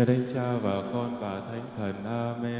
Thánh Cha và Con và Thánh Thần. Amen.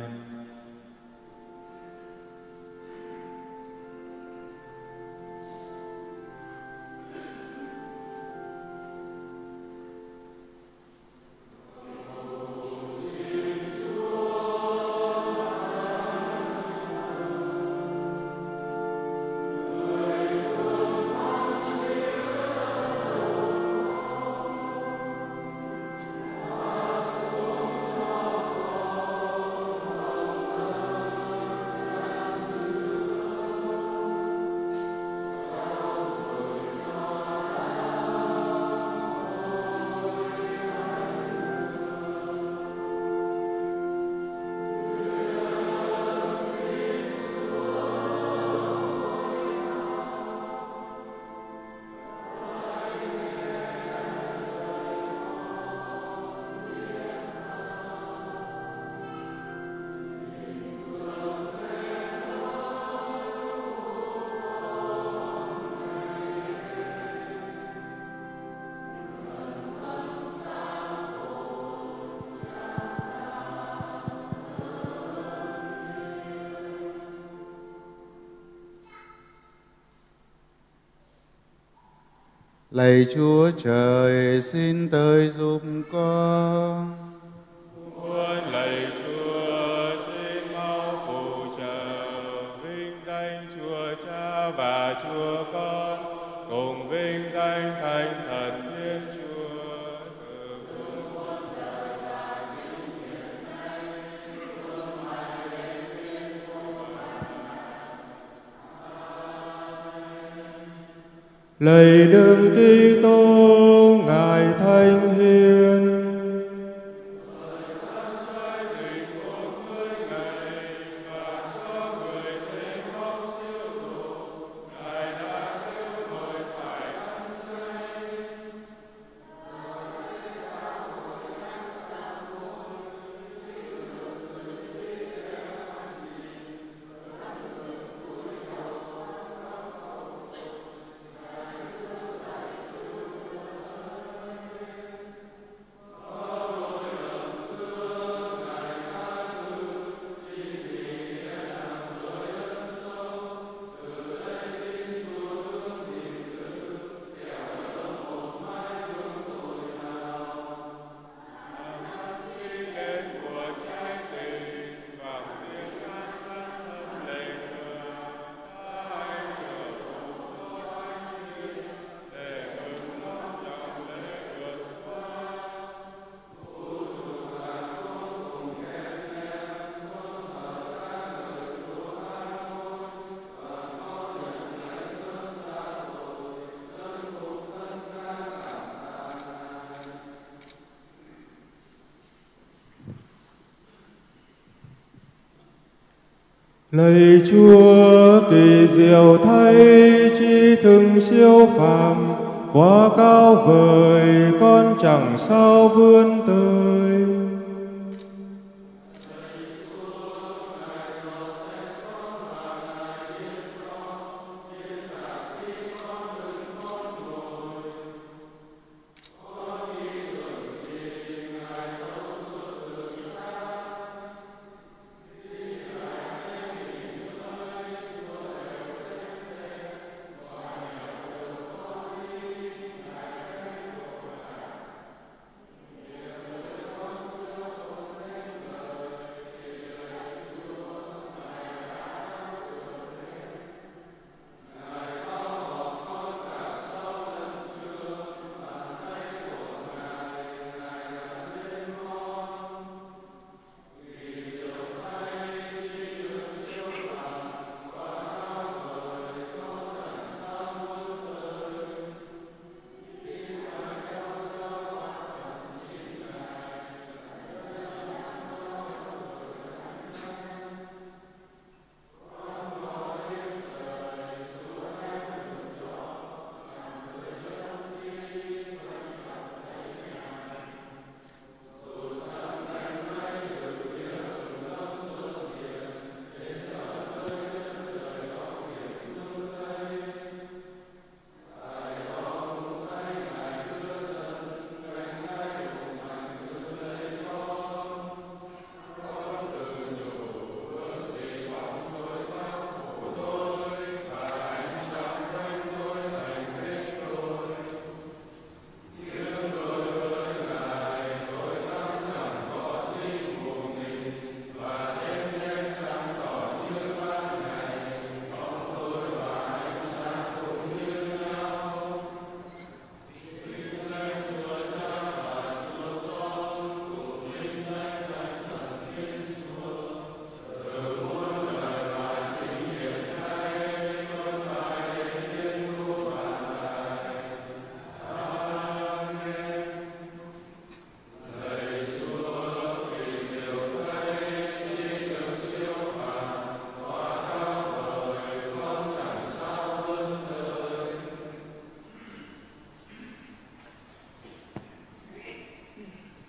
Lạy Chúa Trời, xin tới giúp con. Muôn lạy Chúa, xin mau phù trợ. Vinh danh Chúa Cha và Chúa Con, cùng vinh danh Thánh Thần Thiên Chúa, từ muôn muôn đời và vĩnh viễn nay, thương mãi đến thiên muôn lạy Đức Kitô, Ngài Thánh Hiền. Lạy Chúa, kỳ diệu thay chi thường siêu phàm, quá cao vời con chẳng sao vươn tới.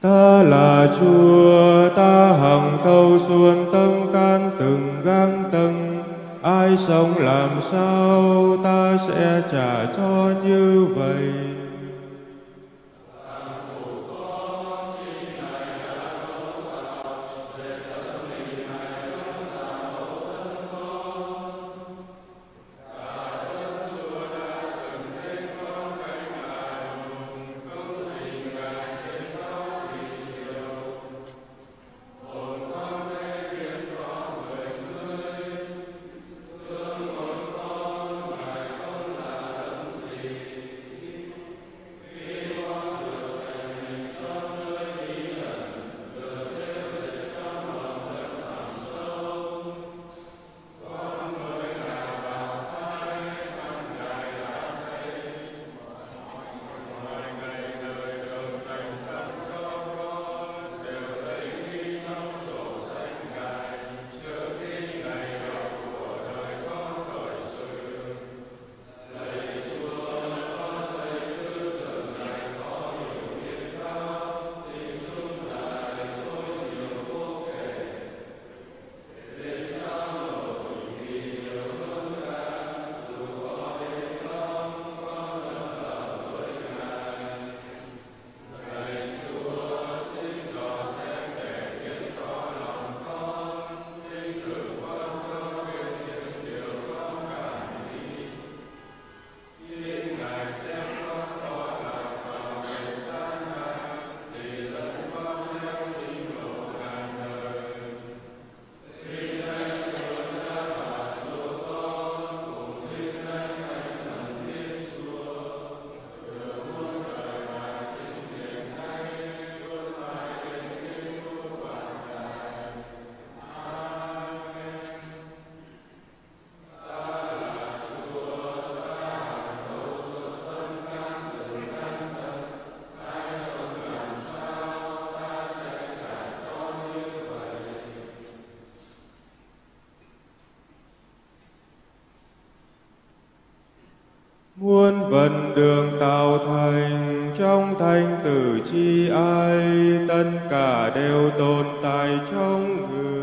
Ta là Chúa, ta hằng thâu suốt tâm can từng gang tầng. Ai sống làm sao ta sẽ trả cho như vậy. Muôn vần đường tạo thành trong thanh tử chi ai, tất cả đều tồn tại trong người.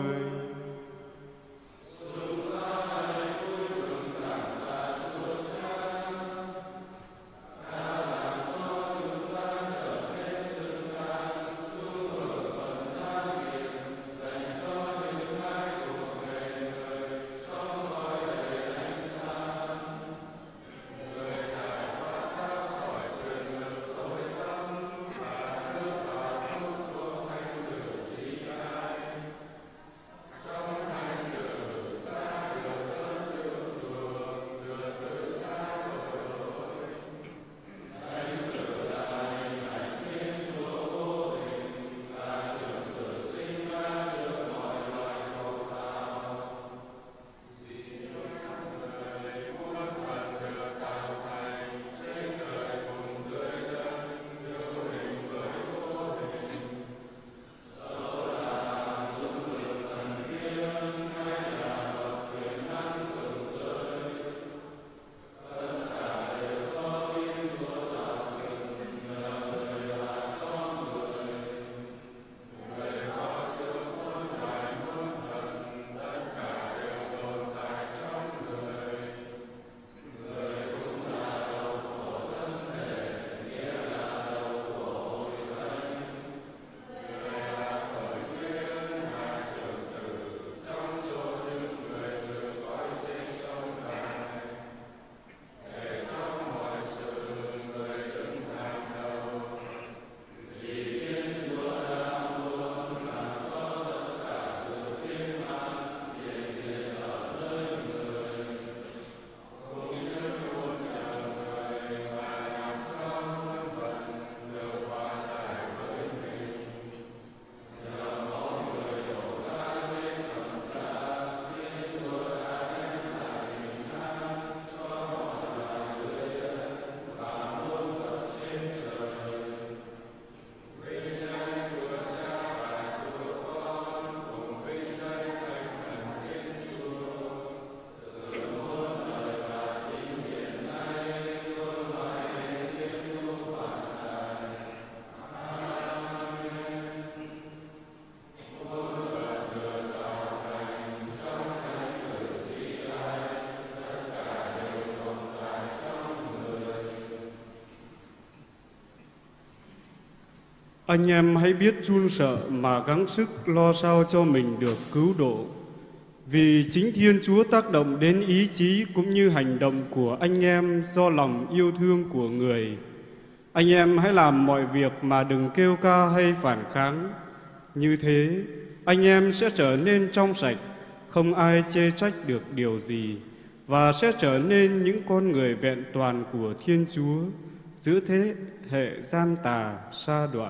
Anh em hãy biết run sợ mà gắng sức lo sao cho mình được cứu độ. Vì chính Thiên Chúa tác động đến ý chí cũng như hành động của anh em do lòng yêu thương của người. Anh em hãy làm mọi việc mà đừng kêu ca hay phản kháng. Như thế, anh em sẽ trở nên trong sạch, không ai chê trách được điều gì, và sẽ trở nên những con người vẹn toàn của Thiên Chúa giữa thế hệ gian tà sa đọa.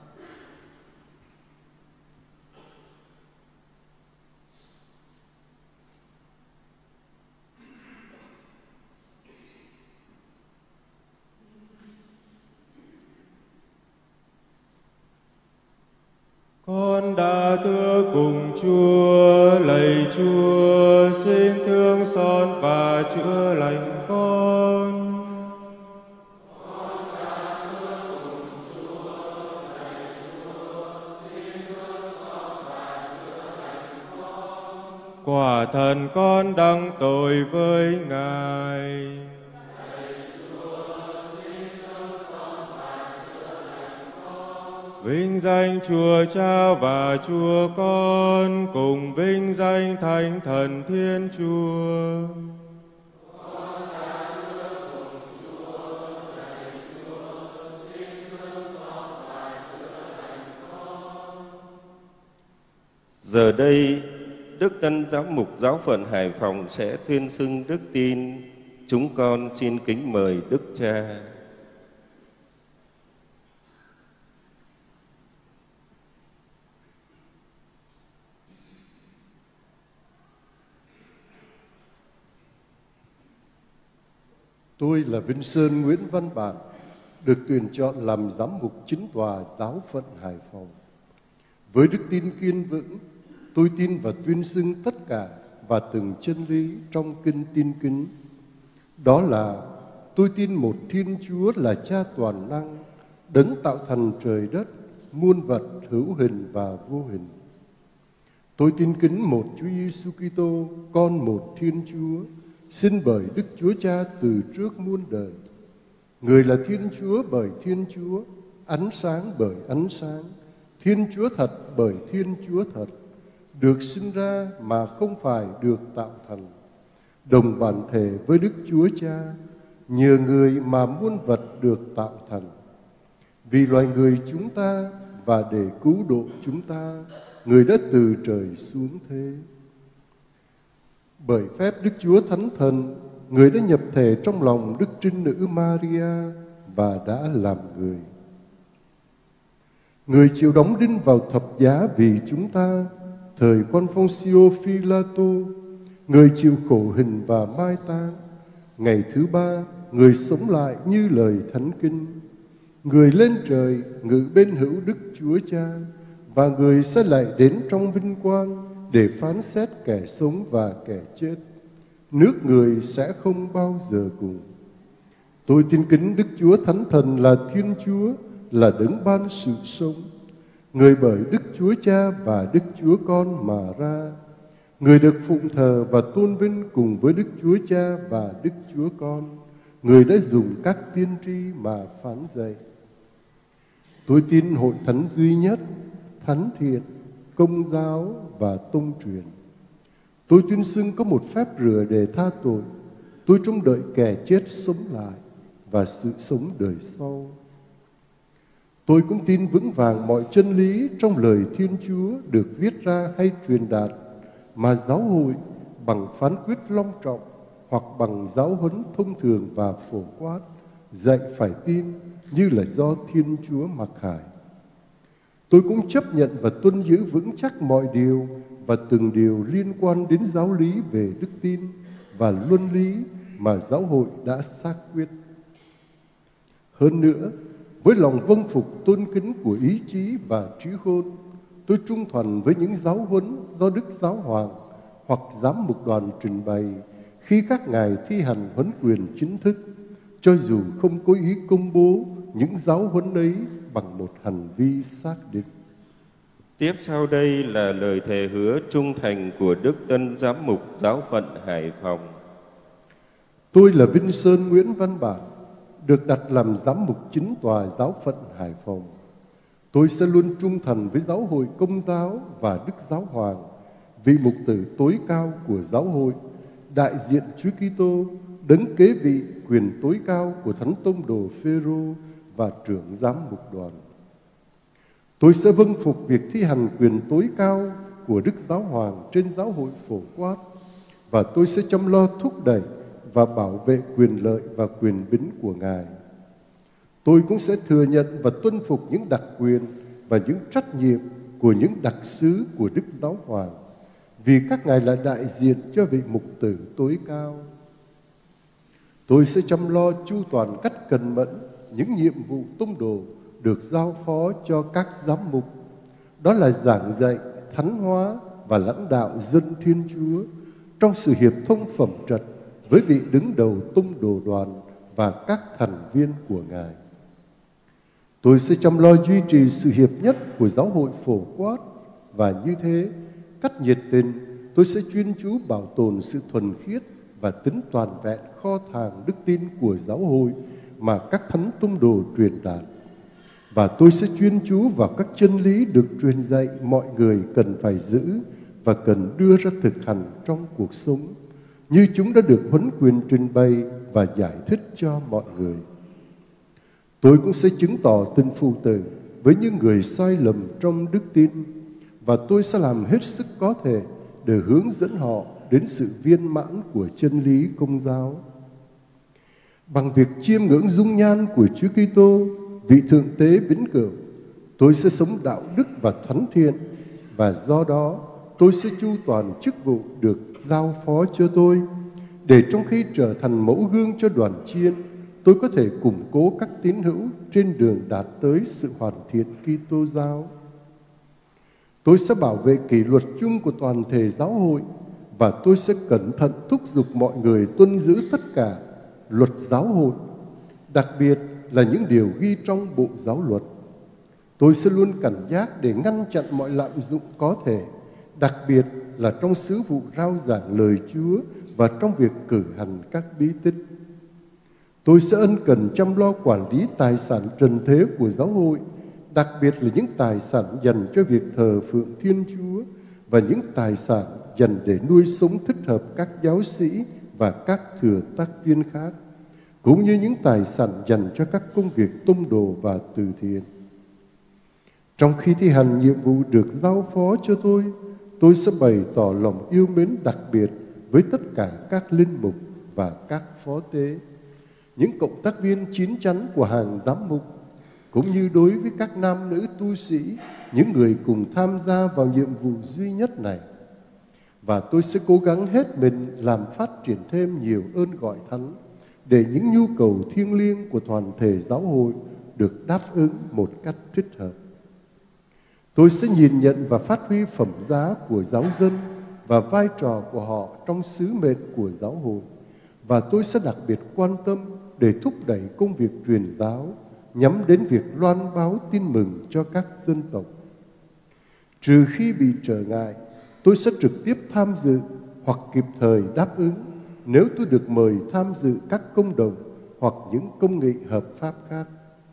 Con đã thưa cùng Chúa, lạy Chúa, xin thương xót và chữa lành con. Quả thần con đăng tội với Ngài. Vinh danh Chúa Cha và Chúa Con, cùng vinh danh Thánh Thần Thiên Chúa. Giờ đây, Đức Tân Giám mục Giáo phận Hải Phòng sẽ tuyên xưng đức tin. Chúng con xin kính mời Đức Cha. Tôi là Vinh Sơn Nguyễn Văn Bản, được tuyển chọn làm giám mục chính tòa Giáo phận Hải Phòng. Với đức tin kiên vững, tôi tin và tuyên xưng tất cả và từng chân lý trong kinh tin kính. Đó là tôi tin một Thiên Chúa là Cha toàn năng, đấng tạo thành trời đất, muôn vật hữu hình và vô hình. Tôi tin kính một Chúa Giêsu Kitô, con một Thiên Chúa, sinh bởi Đức Chúa Cha từ trước muôn đời. Người là Thiên Chúa bởi Thiên Chúa, ánh sáng bởi ánh sáng, Thiên Chúa thật bởi Thiên Chúa thật, được sinh ra mà không phải được tạo thành, đồng bản thể với Đức Chúa Cha, nhờ người mà muôn vật được tạo thành. Vì loài người chúng ta và để cứu độ chúng ta, người đã từ trời xuống thế. Bởi phép Đức Chúa Thánh Thần, người đã nhập thể trong lòng Đức Trinh Nữ Maria và đã làm người. Người chịu đóng đinh vào thập giá vì chúng ta, thời quan Phôncio Phi-la-tô, người chịu khổ hình và mai táng. Ngày thứ ba, người sống lại như lời Thánh Kinh. Người lên trời, ngự bên hữu Đức Chúa Cha, và người sẽ lại đến trong vinh quang để phán xét kẻ sống và kẻ chết. Nước người sẽ không bao giờ cùng. Tôi tin kính Đức Chúa Thánh Thần là Thiên Chúa, là đấng ban sự sống, người bởi Đức Chúa Cha và Đức Chúa Con mà ra, người được phụng thờ và tôn vinh cùng với Đức Chúa Cha và Đức Chúa Con, người đã dùng các tiên tri mà phán dạy. Tôi tin hội thánh duy nhất, thánh thiện, công giáo và tông truyền. Tôi tuyên xưng có một phép rửa để tha tội. Tôi trông đợi kẻ chết sống lại và sự sống đời sau. Tôi cũng tin vững vàng mọi chân lý trong lời Thiên Chúa được viết ra hay truyền đạt mà giáo hội bằng phán quyết long trọng hoặc bằng giáo huấn thông thường và phổ quát dạy phải tin như là do Thiên Chúa mặc khải. Tôi cũng chấp nhận và tuân giữ vững chắc mọi điều và từng điều liên quan đến giáo lý về đức tin và luân lý mà giáo hội đã xác quyết. Hơn nữa, với lòng vâng phục tôn kính của ý chí và trí khôn, tôi trung thuần với những giáo huấn do Đức Giáo Hoàng hoặc giám mục đoàn trình bày khi các ngài thi hành huấn quyền chính thức, cho dù không có ý công bố những giáo huấn ấy bằng một hành vi xác định. Tiếp sau đây là lời thề hứa trung thành của Đức Tân Giám mục Giáo phận Hải Phòng. Tôi là Vinh Sơn Nguyễn Văn Bản, được đặt làm giám mục chính tòa Giáo phận Hải Phòng. Tôi sẽ luôn trung thành với giáo hội Công giáo và Đức Giáo Hoàng, vị mục tử tối cao của giáo hội, đại diện Chúa Kitô, đấng kế vị quyền tối cao của Thánh Tông đồ Phêrô và trưởng giám mục đoàn. Tôi sẽ vâng phục việc thi hành quyền tối cao của Đức Giáo Hoàng trên giáo hội phổ quát, và tôi sẽ chăm lo thúc đẩy và bảo vệ quyền lợi và quyền bính của Ngài. Tôi cũng sẽ thừa nhận và tuân phục những đặc quyền và những trách nhiệm của những đặc sứ của Đức Giáo Hoàng, vì các ngài là đại diện cho vị mục tử tối cao. Tôi sẽ chăm lo chu toàn cách cần mẫn những nhiệm vụ tông đồ được giao phó cho các giám mục, đó là giảng dạy, thánh hóa và lãnh đạo dân Thiên Chúa trong sự hiệp thông phẩm trật với vị đứng đầu tông đồ đoàn và các thành viên của Ngài. Tôi sẽ chăm lo duy trì sự hiệp nhất của giáo hội phổ quát, và như thế, cách nhiệt tình, tôi sẽ chuyên chú bảo tồn sự thuần khiết và tính toàn vẹn kho tàng đức tin của giáo hội mà các thánh tông đồ truyền đạt. Và tôi sẽ chuyên chú vào các chân lý được truyền dạy mọi người cần phải giữ và cần đưa ra thực hành trong cuộc sống, như chúng đã được huấn quyền trình bày và giải thích cho mọi người. Tôi cũng sẽ chứng tỏ tình phụ tử với những người sai lầm trong đức tin, và tôi sẽ làm hết sức có thể để hướng dẫn họ đến sự viên mãn của chân lý Công giáo. Bằng việc chiêm ngưỡng dung nhan của Chúa Kitô, vị thượng tế vĩnh cửu, tôi sẽ sống đạo đức và thánh thiện, và do đó tôi sẽ chu toàn chức vụ được giao phó cho tôi, để trong khi trở thành mẫu gương cho đoàn chiên, tôi có thể củng cố các tín hữu trên đường đạt tới sự hoàn thiện Kitô giáo. Tôi sẽ bảo vệ kỷ luật chung của toàn thể giáo hội, và tôi sẽ cẩn thận thúc giục mọi người tuân giữ tất cả luật giáo hội, đặc biệt là những điều ghi trong bộ giáo luật. Tôi sẽ luôn cảnh giác để ngăn chặn mọi lạm dụng có thể, đặc biệt là trong sứ vụ rao giảng lời Chúa và trong việc cử hành các bí tích. Tôi sẽ ân cần chăm lo quản lý tài sản trần thế của giáo hội, đặc biệt là những tài sản dành cho việc thờ phượng Thiên Chúa và những tài sản dành để nuôi sống thích hợp các giáo sĩ và các thừa tác viên khác, cũng như những tài sản dành cho các công việc tông đồ và từ thiện. Trong khi thi hành nhiệm vụ được giao phó cho tôi sẽ bày tỏ lòng yêu mến đặc biệt với tất cả các linh mục và các phó tế, những cộng tác viên chín chắn của hàng giám mục, cũng như đối với các nam nữ tu sĩ, những người cùng tham gia vào nhiệm vụ duy nhất này. Và tôi sẽ cố gắng hết mình làm phát triển thêm nhiều ơn gọi thánh, để những nhu cầu thiêng liêng của toàn thể giáo hội được đáp ứng một cách thích hợp. Tôi sẽ nhìn nhận và phát huy phẩm giá của giáo dân và vai trò của họ trong sứ mệnh của giáo hội, và tôi sẽ đặc biệt quan tâm để thúc đẩy công việc truyền giáo nhắm đến việc loan báo tin mừng cho các dân tộc. Trừ khi bị trở ngại, tôi sẽ trực tiếp tham dự hoặc kịp thời đáp ứng nếu tôi được mời tham dự các công đồng hoặc những công nghị hợp pháp khác.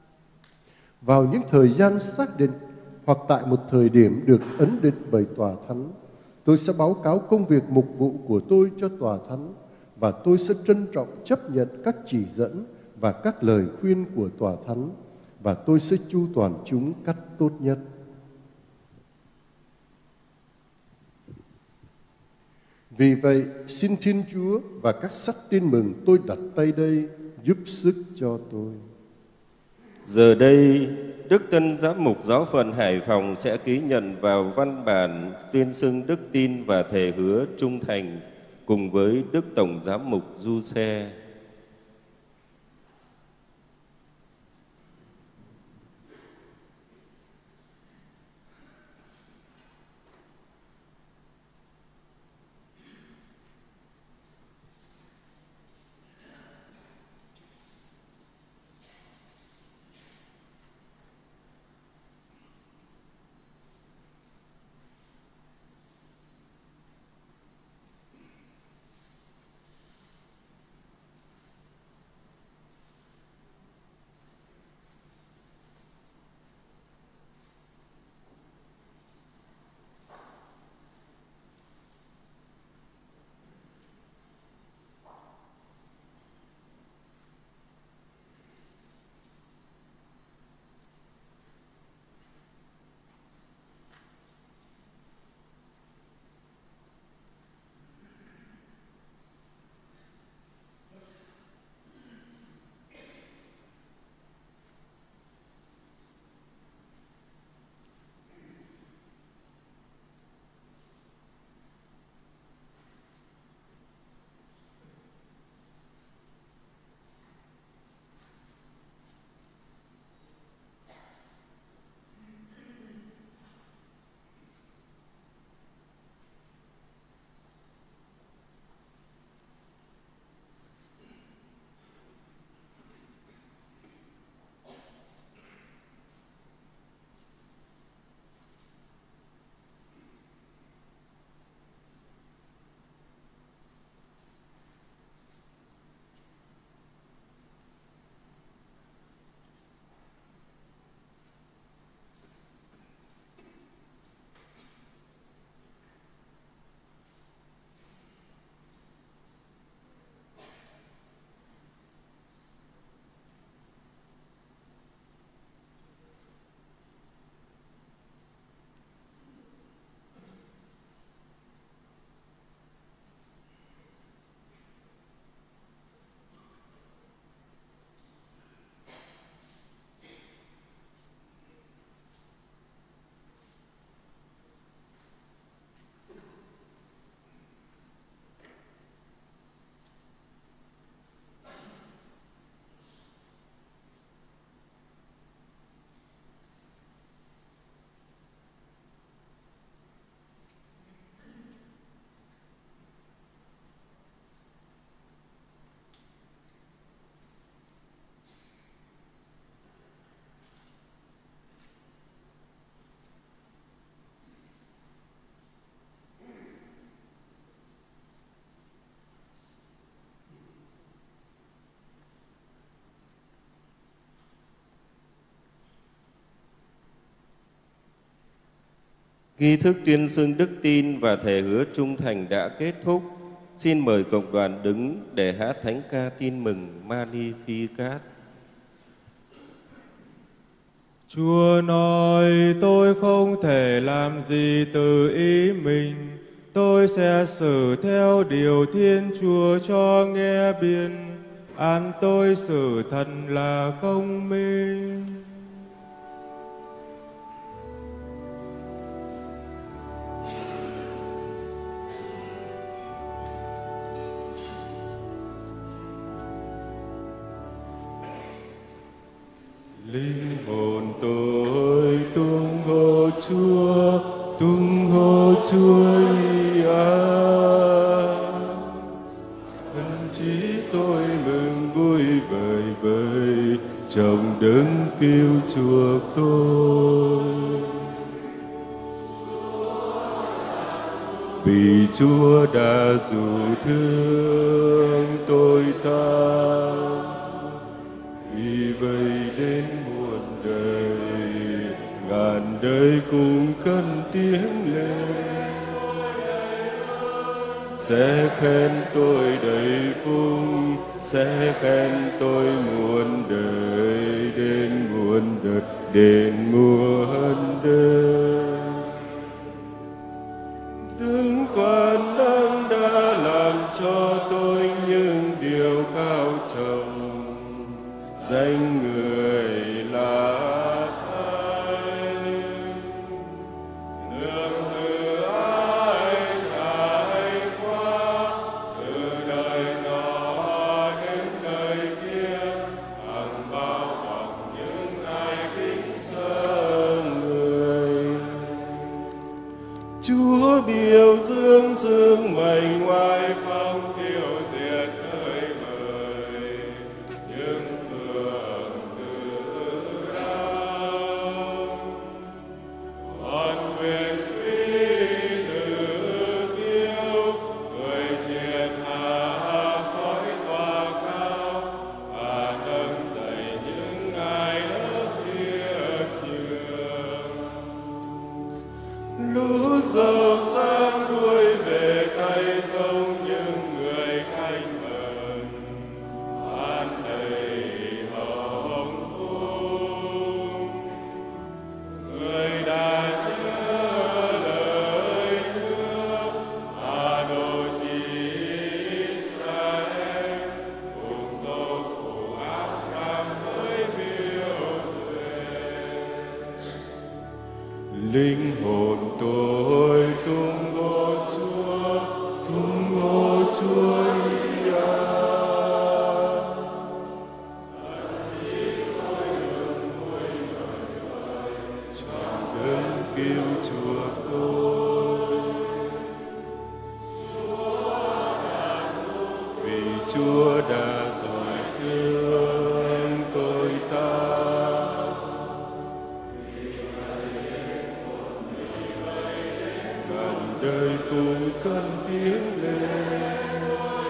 Vào những thời gian xác định hoặc tại một thời điểm được ấn định bởi tòa thánh, tôi sẽ báo cáo công việc mục vụ của tôi cho tòa thánh, và tôi sẽ trân trọng chấp nhận các chỉ dẫn và các lời khuyên của tòa thánh, và tôi sẽ chu toàn chúng cách tốt nhất. Vì vậy, xin Thiên Chúa và các sách tin mừng tôi đặt tay đây giúp sức cho tôi. Giờ đây, Đức Tân Giám mục Giáo phận Hải Phòng sẽ ký nhận vào văn bản tuyên xưng đức tin và thề hứa trung thành cùng với Đức Tổng Giám mục Du Xe. Nghi thức tuyên xưng đức tin và thề hứa trung thành đã kết thúc. Xin mời cộng đoàn đứng để hát thánh ca tin mừng Magnificat. Chúa nói, tôi không thể làm gì từ ý mình, tôi sẽ xử theo điều Thiên Chúa cho nghe biên, án tôi xử thật là công minh. Linh hồn tôi tung hô Chúa, tung hô Chúa Ia. Thân trí tôi mừng vui vời vời, trong đấng cứu chuộc tôi. Vì Chúa đã dù thương tôi ta, vì vậy đến muôn đời, ngàn đời cùng cất tiếng lên. Sẽ khen tôi đầy phung, sẽ khen tôi muôn đời, đến muôn đời, đến muôn đời. Đức toàn năng đã làm cho tôi những điều cao trọng, danh người là Thánh. Nương từ ai trải qua, từ đời nọ đến đời kia, hằng bao bọc những ai kính sợ người. Chúa biểu dương sương mạnh oai phong, tiêu diệt thời bời, những phượng tự đau. Còn quyền quý tự kiêu, người triệt hạ khói tỏa cao, và nâng dậy những ai ước thiệt nhường. Lũ giàu sang đuôi về tay không, những người khanh mừng an đầy hồng phúc. Người đã nhớ lời hứa, đồ chỉ Israel, cùng tô phủ Áp-ram với miêu duyên. Linh hồn tôi tung hô Chúa, tung hô Chúa Ia. Trong đấng cứu chuộc tôi. Vì Chúa đã rồi thương tôi ta, ngàn đời cùng cất tiếng lên.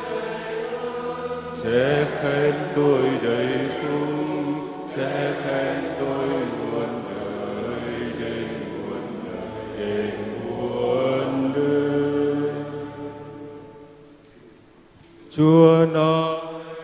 Sẽ khen tôi đầy phung, sẽ khen tôi muôn đời, đến muôn đời, đến muôn đời. Chúa nói,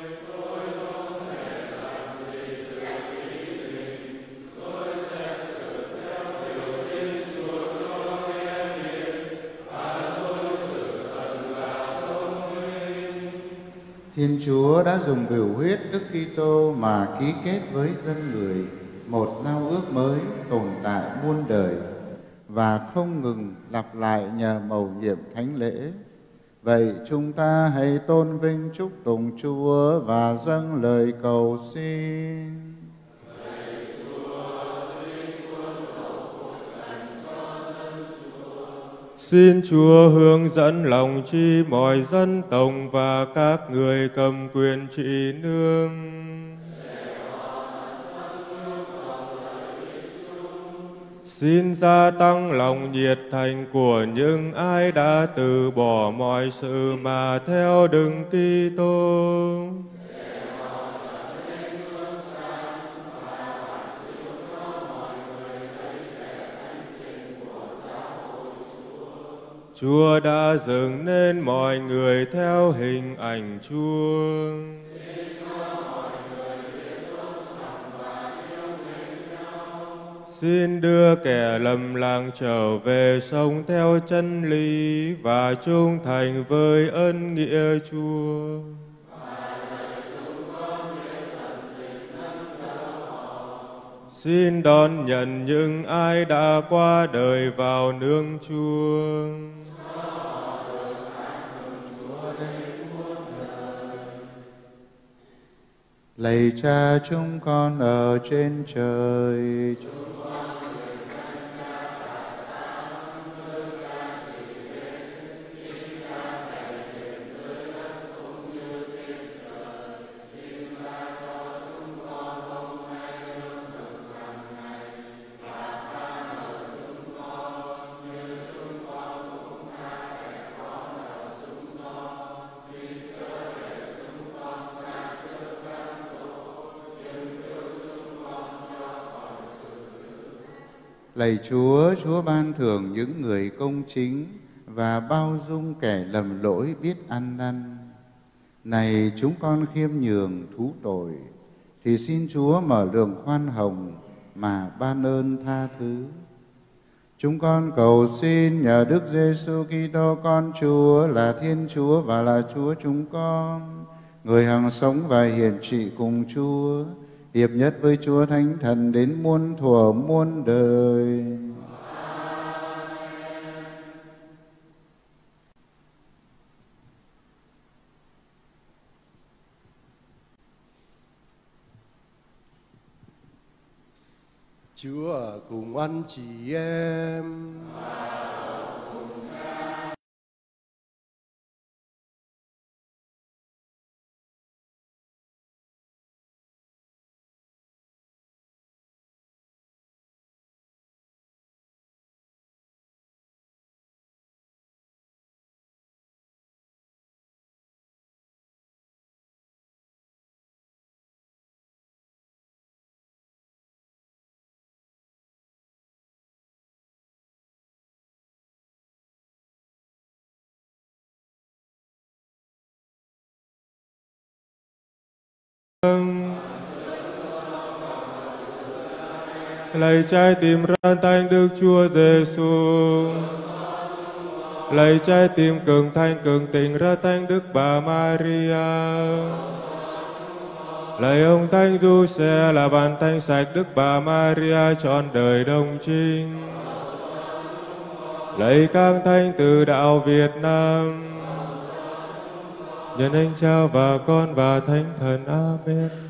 Thiên Chúa đã dùng biểu huyết Đức Kitô mà ký kết với dân người một giao ước mới tồn tại muôn đời và không ngừng lặp lại nhờ mầu nhiệm thánh lễ. Vậy chúng ta hãy tôn vinh chúc tụng Chúa và dâng lời cầu xin. Xin Chúa hướng dẫn lòng chi mọi dân tộc và các người cầm quyền trị nương. Xin gia tăng lòng nhiệt thành của những ai đã từ bỏ mọi sự mà theo Đức Kitô. Chúa đã dựng nên mọi người theo hình ảnh Chúa. Xin đưa kẻ lầm lạc trở về sống theo chân lý và trung thành với ân nghĩa Chúa. Xin đón nhận những ai đã qua đời vào nương Chúa. Lạy Cha chúng con ở trên trời, lạy Chúa, Chúa ban thưởng những người công chính và bao dung kẻ lầm lỗi biết ăn năn. Này chúng con khiêm nhường thú tội, thì xin Chúa mở đường khoan hồng mà ban ơn tha thứ. Chúng con cầu xin nhờ Đức Giêsu Kitô con Chúa là Thiên Chúa và là Chúa chúng con, người hằng sống và hiển trị cùng Chúa, hiệp nhất với Chúa Thánh Thần đến muôn thuở muôn đời. Chúa ở cùng anh chị em. Lạy trái tim răn tanh Đức Chúa Giêsu, lạy trái tim cường thanh cường tình răn tanh Đức Bà Maria, lạy ông Thánh Giuse là bàn thanh sạch Đức Bà Maria trọn đời đồng trinh, lạy các thánh từ đạo Việt Nam, nhân anh Cha và Con và Thánh Thần. Amen.